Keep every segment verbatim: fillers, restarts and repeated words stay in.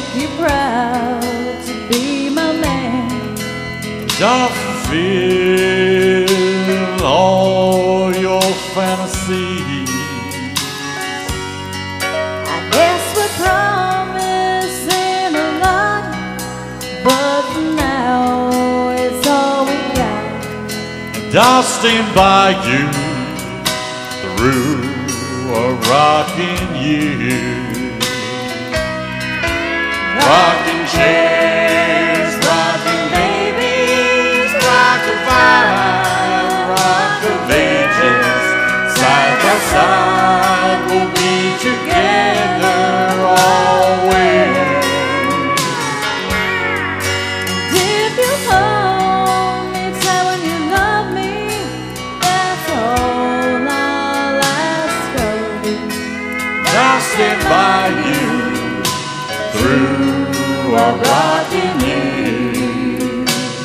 you proud to be my man. I'll fulfill all your fantasies. I guess we're promising a lot, but for now it's all we got. And I'll stand by you through a rocking year. Rocking chairs, rocking babies, rock-a-bye, rock of ages. Side by side we'll be together always. And if you hold me tight when you love me, that's all I'll ask of you. I'll stand by you through a rocking year.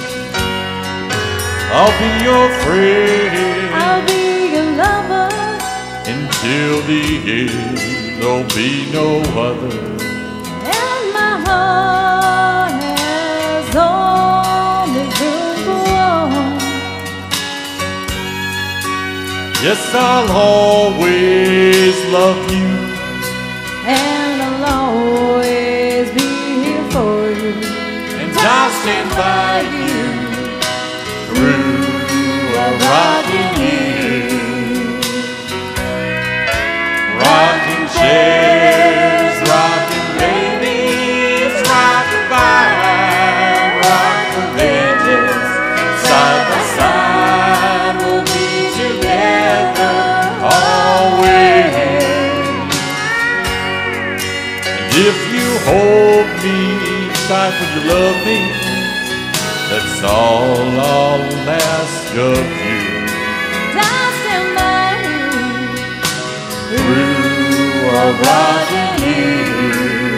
I'll be your friend, I'll be your lover, until the end there'll be no other. and my heart has only room for one. Yes, I'll always love you, And I'll always be here for you. and I'll stand by you through a rocking year. Rocking chairs, rocking babies, rock-a-bye, rock of ages. Side by side we'll be together always. And if you hold me tight when you love me, that's all I'll ask of you. And I'll stand by you Through a rocking year.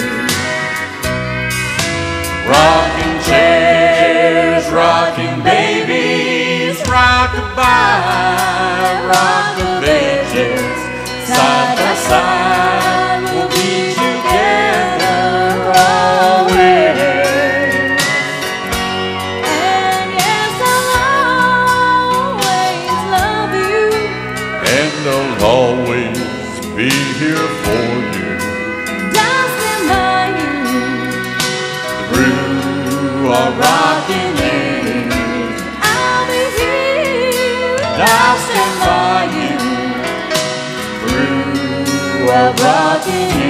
Rocking chairs, rocking babies, rock-a-bye, rock of ages. Side by side we'll be together always. And yes, I'll always love you, And I'll always be here for you. and I'll stand by you Through a rocking year. I'll be here, And I'll stand by you through a rocking year.